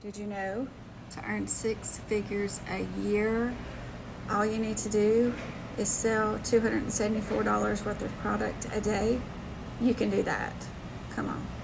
Did you know to earn six figures a year, all you need to do is sell $274 worth of product a day? You can do that. Come on.